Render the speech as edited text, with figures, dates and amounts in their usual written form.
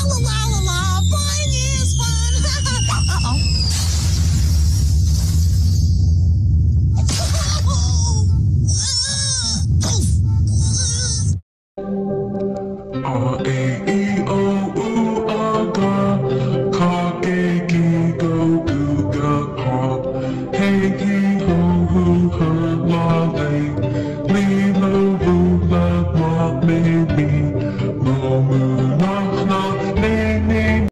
la la la la, flying is fun. Uh-oh. A-E-I-O-U aga, ka-ke-ki-go-goo-ga-ka, hey-hee-ho-hoo-ha-la-la.